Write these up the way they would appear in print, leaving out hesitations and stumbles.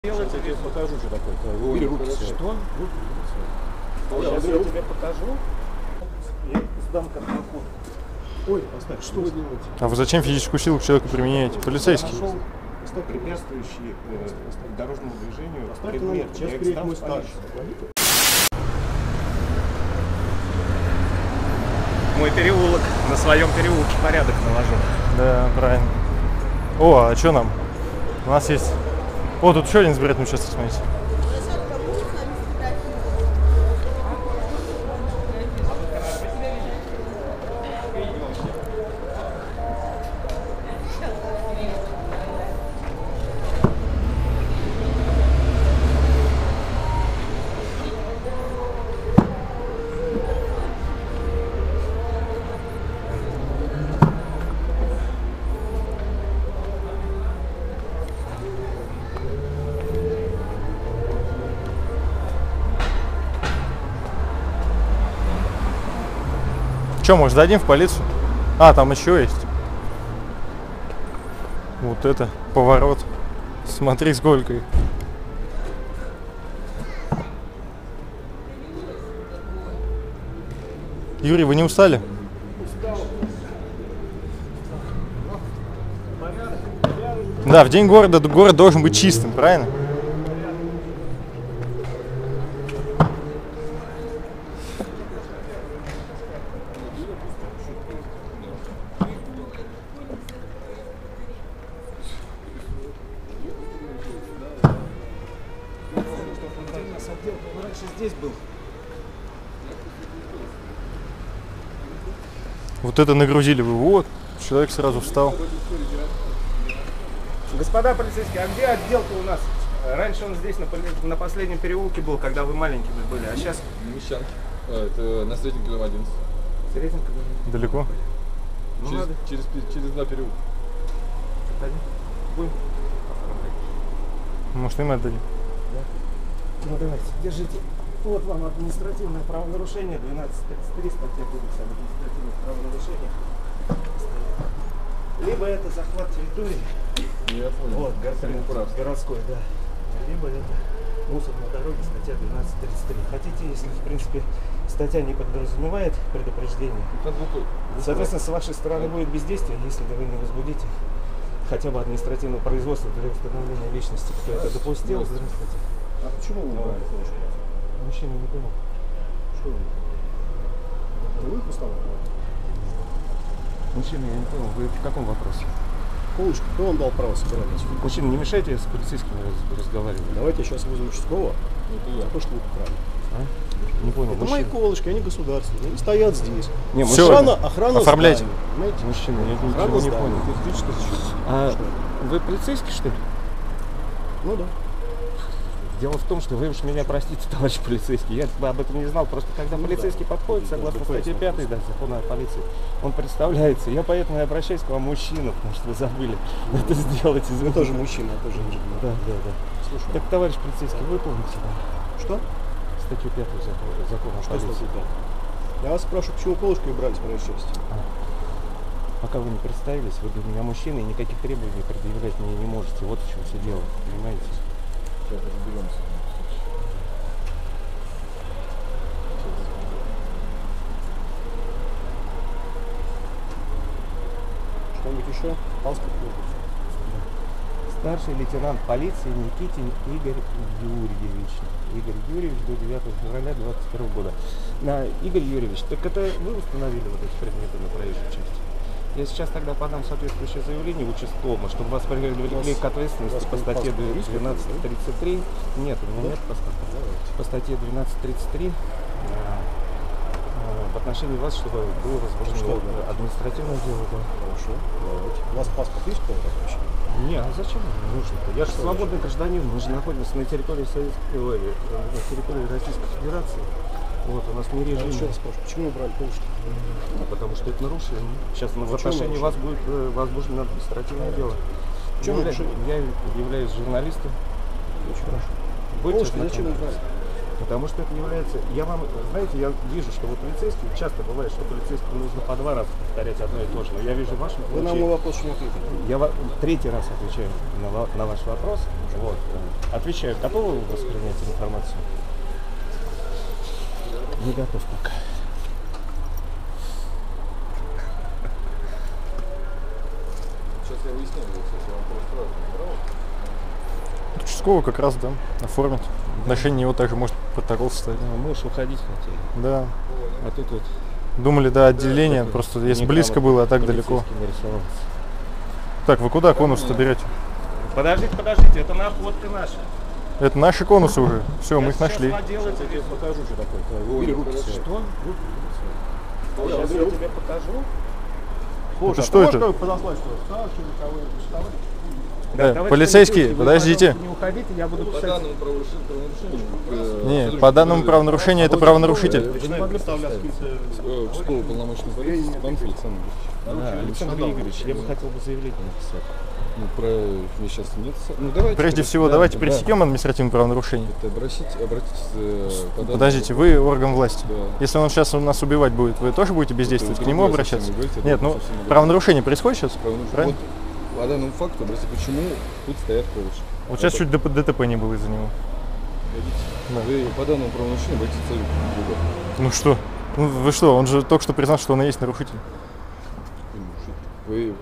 Я тебе покажу, что такое. Убери руки. Что? Сейчас я тебе покажу. Я сдам как проход. Ой, оставь, что вы делаете? А вы зачем физическую силу к человеку применяете? Полицейский. Нашел препятствующие дорожному движению предмет. Сейчас приедет мой старший. Мой переулок. На своем переулке порядок наложу. Да, правильно. О, а что нам? У нас есть... О, тут еще один избирательный участок, смотрите. Че, может, сдадим в полицию? А, там еще есть. Вот это поворот. Смотри, сколько их. Юрий, вы не устали? Да, в день города город должен быть чистым, правильно? Раньше здесь был. Вот это нагрузили вы. Вот, человек сразу встал. Господа полицейские, а где отдел-то у нас? Раньше он здесь, на последнем переулке был, когда вы маленькими были, а сейчас... Мещанки. Это на Сретенковом 11. Сретенковом? Далеко? Ну, через два переулка. Будем? Может, им отдадим? Да. Ну давайте, держите. Вот вам административное правонарушение, 1233, статья Кодекса об административных правонарушениях. Либо это захват территории, Я понял. вот, городской, да. Либо это мусор на дороге, статья 1233. Хотите, если в принципе статья не подразумевает предупреждение, соответственно, с вашей стороны будет бездействие, если вы не возбудите хотя бы административного производства для установления личности, кто это допустил. Здравствуйте. А почему вы брали флешку? Мужчина не понял. Что вы? Вы поставили? Мужчина, я не понял, вы в каком вопросе? Полочку, кто вам дал право собирать? Мужчина, не мешайте с полицейскими разговаривать. Давайте я сейчас вызову участкового. Это я. То, что вы украли. А? Не понял, Это мои колышки, они государственные. Они стоят здесь. Не, Всё, охрана оформляйте. здания, понимаете? Мужчина, я Охрана ничего не здания. понял. Электрическое защищение. А Что? вы полицейский, что ли? Ну да. Дело в том, что вы уж меня простите, товарищ полицейский, я об этом не знал. Просто когда полицейский подходит, согласно статье 5 закона о полиции, он представляется. Я поэтому и обращаюсь к вам, мужчина, потому что вы забыли это сделать. Вы тоже мужчина, я тоже инженер. Да. Слушай. Так, товарищ полицейский, выполните. Что? Статью 5 закона о Что полиции. статья 5? Я вас спрашиваю, почему колышки убрали с происшествия? Пока вы не представились, вы для меня мужчина и никаких требований предъявлять мне не можете. Вот в чем все дело, понимаете? Сейчас разберемся. Что-нибудь еще? Паспорт нужен. Старший лейтенант полиции Никитин Игорь Юрьевич. Игорь Юрьевич до 9 февраля 2021 года. Игорь Юрьевич, так это вы установили вот эти предметы на проезжей части? Я сейчас тогда подам соответствующее заявление в участковом, чтобы вас привлекли к ответственности по статье 1233. Нет, у меня нет паспорта. По статье 1233 в отношении вас, чтобы было возбуждено административное дело. Да. Хорошо. У вас паспорт есть какого-то вообще? Не, а зачем мне нужно? Я же свободный гражданин, мы же находимся на территории на территории Российской Федерации. Вот, у нас не режим. Еще раз спрашиваю, почему вы брали колышки? Потому что это нарушение. Сейчас в отношении вас будет возбуждено административное дело. Я являюсь журналистом. Очень хорошо. Будьте Колышки зачем вы брали? Потому что это является... Я вам, знаете, я вижу, что вы полицейские, часто бывает, что полицейским нужно по 2 раза повторять одно и то же. Но я вижу в вашем Вы на случае... мой вопрос еще не ответили. Я 3-й раз отвечаю на ваш вопрос. Вот. Отвечаю. Готовы вы воспринять информацию? Не готов пока. Сейчас я выясняю, если вам просто разум набрал. Участковый как раз, да, оформит. В отношении него также может протокол составить. Мы же уходить хотели. Да. А тут вот... Думали, да, отделение, просто если близко было, а так далеко. полицейский нарисовался. Так, вы куда конус-то берете? Подождите, это находка наша. Это наши конусы уже. Все, мы их нашли. Я тебе покажу, что такое. Убери руки свои. Что? Сейчас я тебе покажу. Слушай, Это а что ты можешь это? как бы подослать, что старший или кого-нибудь? Да, товарищ полицейские, вы, подождите. пожалуйста, Не уходите, я буду По писать. данному правонарушению... Не, по данному правонарушению это правонарушитель. Вы не могли вставлять Участковый полномочный полиции Панфиль Александр Ильич. Да, Александр Игоревич, я бы хотел бы заявление написать. Ну, про... Мне сейчас нет... Ну, давайте... Прежде всего, Да, давайте да. пресекем административное правонарушение. Это обратитесь по данному... Подождите, вы орган власти. Да. Если он сейчас нас убивать будет, вы тоже будете бездействовать, к нему другое обращаться? совсем, вы говорите, Нет, это ну, совсем другое. правонарушение происходит сейчас? Правильно? Вот по данному факту, обратите, почему тут стоят колыши. Вот сейчас чуть ДТП не было из-за него. Да. Вы по данному правонарушению обратите в другое. Ну что? Ну, вы что, он же только что признал, что он и есть нарушитель. Вы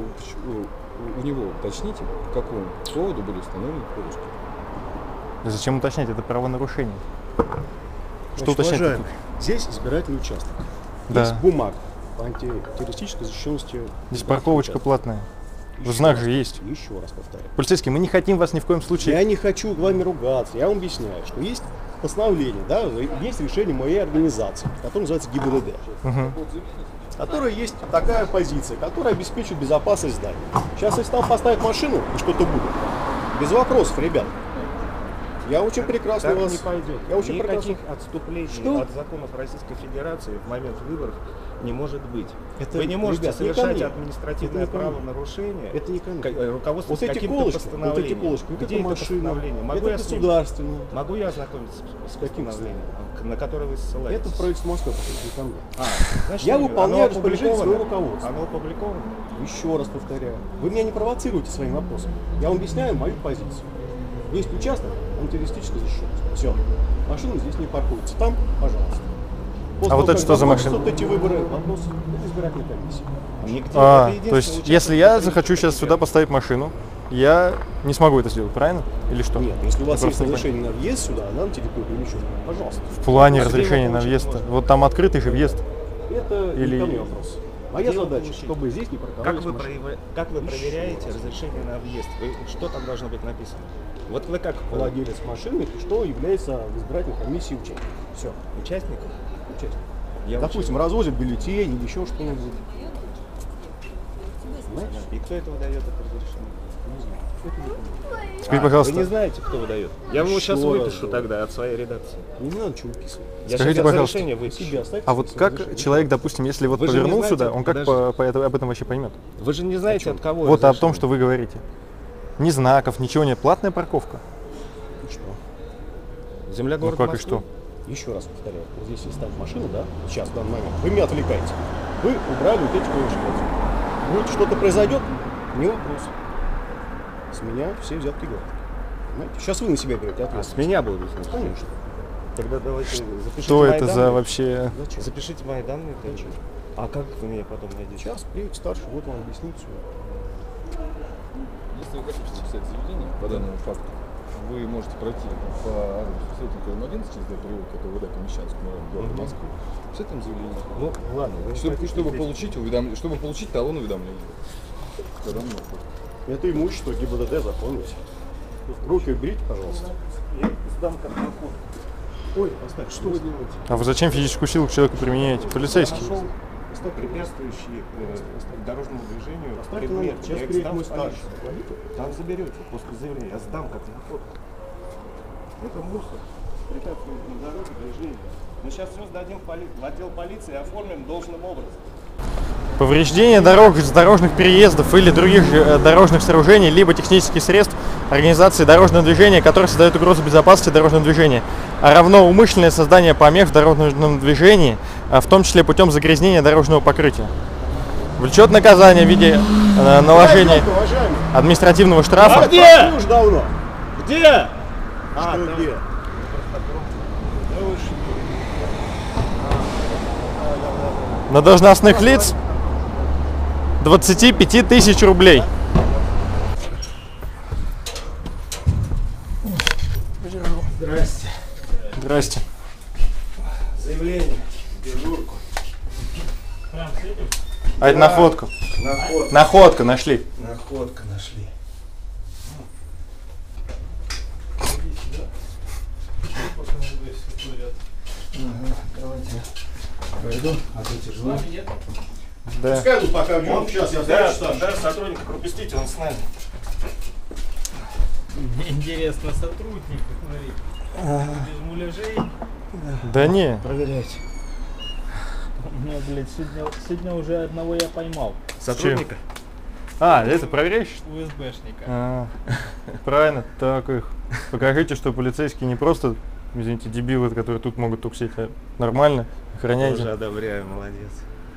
у него уточните, по какому поводу были установлены колышки. Да зачем уточнять? Это правонарушение. Что Значит, уточнять? уважаемый, здесь избирательный участок. Да. Есть бумага по антитеррористической защищенности. Здесь парковочка платная. Знак же есть. Еще раз повторяю. Полицейский, мы не хотим вас ни в коем случае. Я не хочу с вами ругаться. Я вам объясняю, что есть постановление, да, есть решение моей организации, которое называется ГИБДД. Мгм. Которая есть такая позиция, которая обеспечивает безопасность здания. Сейчас, если там поставить машину и что-то будет, без вопросов, ребят. Я очень прекрасно Так вас... не пойдет. Я очень прекрасно... Никаких отступлений Что? от законов Российской Федерации в момент выборов не может быть. Это, Вы не можете ребят, не ко совершать мне. административное Это не ко мне. правонарушение, Это не ко мне. руководствуясь Вот эти каким-то колышки, постановлением. вот Где эта это машина, постановление? Могу это я с ним- государственное. Могу я ознакомиться с Каким постановлением, на которое вы ссылаетесь? Это правительство Москвы, не ко мне. Значит, Я оно выполняю распоряжение опубликовано? своего руководства. Оно опубликовано? Еще раз повторяю. Вы меня не провоцируете своим вопросом. Я вам объясняю мою позицию. Есть участок антитеррористической защищенности. Все. Машины здесь не паркуются. Там, пожалуйста. После А вот того, это как что за закончатся машина? Вот эти выборы, вопрос это избирательной комиссии. Нигде. А, Это то есть, единственный если участок, я который захочу сейчас не сюда поставить машину, я не смогу это сделать, правильно? Или что? Нет, если у вас Я есть просто не разрешение на въезд сюда, на территорию или что, пожалуйста. В плане Где разрешения его на получить въезд. можно? Вот там открытый же въезд. Это Или- не ко мне вопрос. Моя Где его задача, получить? чтобы здесь не парковались машины. Как вы проверяете разрешение на въезд? Что там должно быть написано? Вот вы как Владелец машины, что является в избирательной комиссии участником. Все. участник? Участник. Я Допустим, развозят бюллетень или еще что-нибудь. Понимаете? И кто это выдает это разрешение? Не знаю. Это не ко мне. Теперь, Вы пожалуйста, не знаете, кто выдает? Я вам сейчас Еще раз выпишу говорю. тогда от своей редакции. Не надо чего выписывать. Я Скажите, сейчас пожалуйста, разрешение выпишу. Себе оставьте. а вот себе как разрешение. человек, допустим, если вот Вы же не повернул знаете, сюда, он как подождите. об этом вообще поймет? Вы же не знаете, от кого Вот о том, разрешение. что вы говорите. Ни знаков, ничего нет. Платная парковка. И что? Земля Ну города как и что? Еще раз повторяю. Вот здесь есть ставить машину, да? Сейчас, в данный момент. Вы меня отвлекаете. Вы убрали вот эти колышки. Вот что-то произойдет, не вопрос. С меня все взятки гладкие. Понимаете? Сейчас вы на себя берете А ответственность. с меня будут знать. Конечно. Тогда давайте запишите Что мои это за данные. вообще... Зачем? Запишите мои данные. тоже. А как вы меня потом найдете? Сейчас приедет старший, вот вам объяснит все. Если вы хотите написать заявление по данному факту, вы можете пройти по адресу Сретенкова 11 через переулок, это ВД Каменщанскому району города Москвы. Писать там заявление. Ну, ладно. вы не Чтобы хотите получить чтобы получить талон уведомления. По данному факту. Это имущество ГИБДД, запомните. Руки уберите, пожалуйста. Я сдам как находку. Ой, оставь, что вы делаете? А вы зачем физическую силу к человеку применяете? Полицейский. Нашел препятствующий дорожному движению Оставьте предмет. номер, сейчас Я их приедет сдам мой в полицию. старший. Там заберете после заявления. Я сдам как находку. Это мусор. Препятствует на дороге движению. Мы сейчас все сдадим в отдел полиции и оформим должным образом. Повреждение дорог, дорожных переездов или других дорожных сооружений, либо технических средств организации дорожного движения, которые создают угрозу безопасности дорожного движения, а равно умышленное создание помех в дорожном движении, в том числе путем загрязнения дорожного покрытия. Влечет наказание в виде наложения административного штрафа. Где? Уж давно. Где? Что где? На должностных лиц 25 тысяч рублей. Здрасте. Здрасте. Заявление, дежурку. А это находку. Находка. Находку нашли. Находка нашли. Давайте я пройду, а ты тяжело. Да. Пускай тут пока ждем. Сейчас я знаю, что Да, сотрудник пропустите, он с нами. Интересно, сотрудник, говорит. Без муляжей. Да не. Проверяйте. У меня, блядь, сегодня уже одного я поймал. Сотрудника? А, это проверяешь? УСБшника. Правильно, так их. Покажите, что полицейские не просто, извините, дебилы, которые тут могут туксить, а нормально, охраняйте. Тоже одобряю, молодец.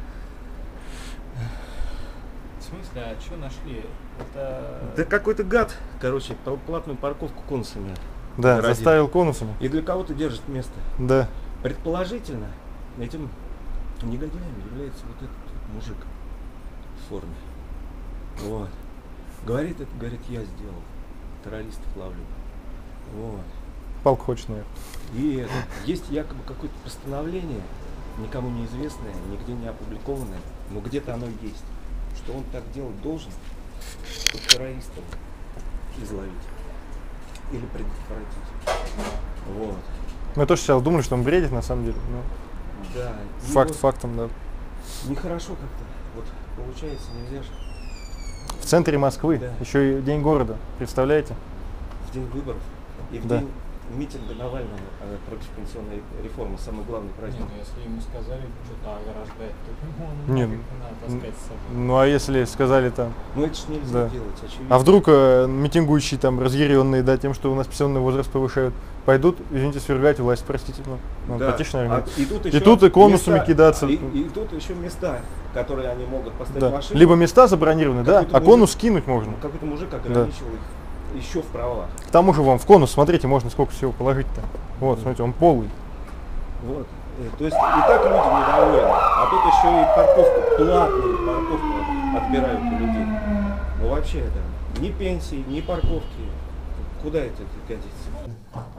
В смысле, а что нашли? Это... Да какой-то гад, короче, платную парковку конусами. Да, городит. заставил конусами. И для кого-то держит место. Да. Предположительно, этим негодяем является вот этот вот мужик в форме. Вот. Говорит, я сделал. Террористов ловлю. Вот. Палку хочет, наверное. И это, есть якобы какое-то постановление, никому неизвестное, нигде не опубликованное, но где-то оно есть, что он так делать должен, чтобы террористов изловить или предотвратить. Вот. Мы тоже сейчас думали, что он бредит на самом деле. Но Да. И факт вот фактом, да. нехорошо как-то. Вот получается, нельзя же В центре Москвы, Да. еще и день города, представляете? в день выборов и в Да. день митинга Навального против пенсионной реформы, самый главный праздник. если ему сказали что-то ограждать, то Не, надо таскать с собой. Ну а если сказали там, Ну это ж нельзя Да. делать, очевидно. а вдруг митингующие там разъяренные, да, тем, что у нас пенсионный возраст повышают, пойдут, извините, свергать власть, простите, ну, Да. потише, наверное. И тут, И еще тут и конусами места, кидаться. И тут еще места, которые они могут поставить Да. машину. Либо места забронированы, да, Какой-то а конус кинуть можно. Какой-то мужик ограничил их еще в правах. К тому же вам в конус, смотрите, можно сколько всего положить-то. Вот, смотрите, он полый. Вот. То есть и так люди недовольны, а тут еще и парковку, платную парковку отбирают у людей. Ну вообще это ни пенсии, ни парковки. Куда это годится?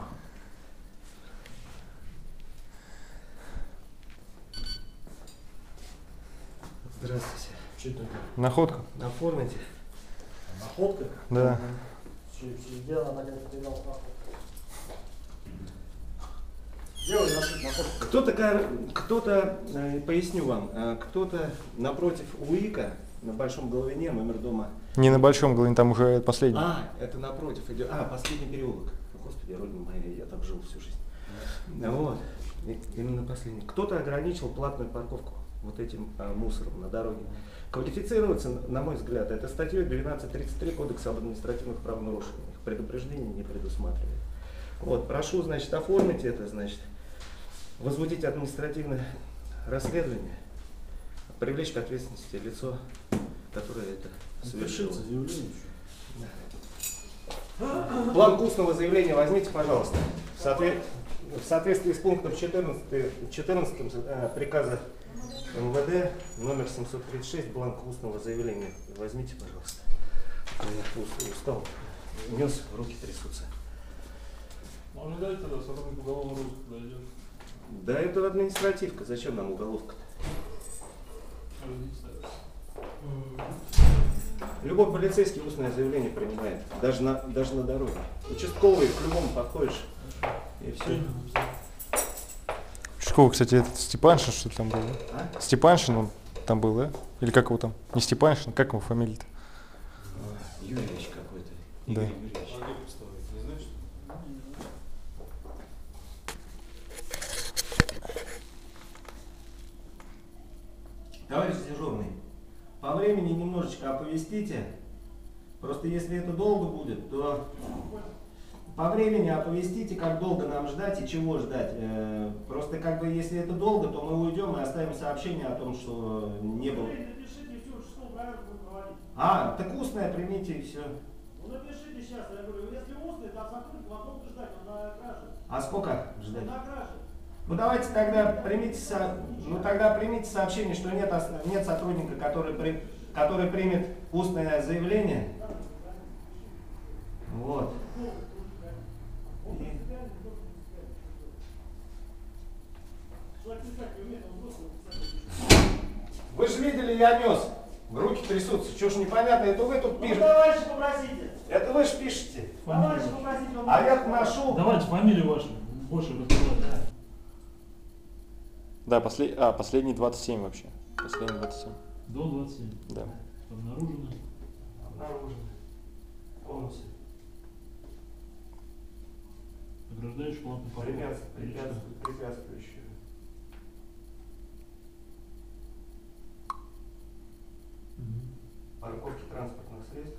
Здравствуйте. Что это? Находка. Оформите. Находка? Да. Сделано так, как ты дал находку. Кто-то, поясню вам, кто-то напротив УИКа на Большом Головине, номер дома. Не на Большом Головине, там уже последний. Это напротив идет. Последний переулок. Господи, родина моя, я там жил всю жизнь. Вот. Именно последний. Кто-то ограничил платную парковку вот этим мусором на дороге. Квалифицируется, на мой взгляд, это статьей 1233 Кодекса об административных правонарушениях. Предупреждение не предусматривает. Вот, прошу, значит, оформить это, значит, возбудить административное расследование, привлечь к ответственности лицо, которое это совершило. Бланк устного заявления возьмите, пожалуйста. В соответствии с пунктом 14 приказа МВД номер 736, бланк устного заявления возьмите, пожалуйста. Я устал, нес, руки трясутся. Можно дать тогда, сотрудник уголовного розыска дойдет. Да это административка, зачем нам уголовка-то? Любой полицейский устное заявление принимает, даже на дороге. Участковый к любому подходишь, и все. Участковый, кстати, этот Степаншин, что ли, там был, да? Степаншин он там был, да? Или как его там? Не Степаншин, как его фамилия-то? Юрьевич какой-то. Да. Игорь Юрьевич. Товарищ дежурный, по времени немножечко оповестите, Просто если это долго будет, то по времени оповестите, как долго нам ждать и чего ждать. Просто как бы если это долго, то мы уйдем и оставим сообщение о том, что не было. А, так устное примите и все. Ну напишите сейчас, я говорю, если устный, то сотрудник вам долго ждать, он на краже. А сколько ждать? На краже. Ну давайте тогда примите сообщение, что нет сотрудника, который примет устное заявление. Вот. Вы же видели, я нес. Руки трясутся. Чего ж непонятно, это вы тут Ну пишете. товарищи попросите. Это вы же пишете. Товарищи попросите. он- А я ношу. Давайте фамилию вашу. Больше рассказать. Да, последний 27 вообще. Последний 27. До 27. Да. Обнаружено. Обнаружено. Полностью. Ограждающий платный парковка. Препятствующие. Парковки транспортных средств.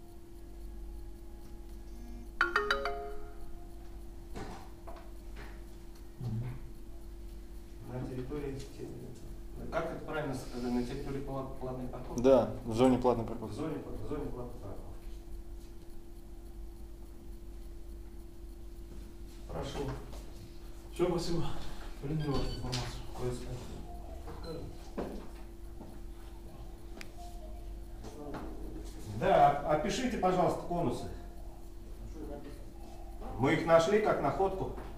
На территории, как это правильно сказать, на территории платной парковки? Да, в зоне платной В парковки. зоне платной парковки. Прошу. Все, спасибо. Приняли вашу информацию. Да, опишите, пожалуйста, конусы. Мы их нашли как находку.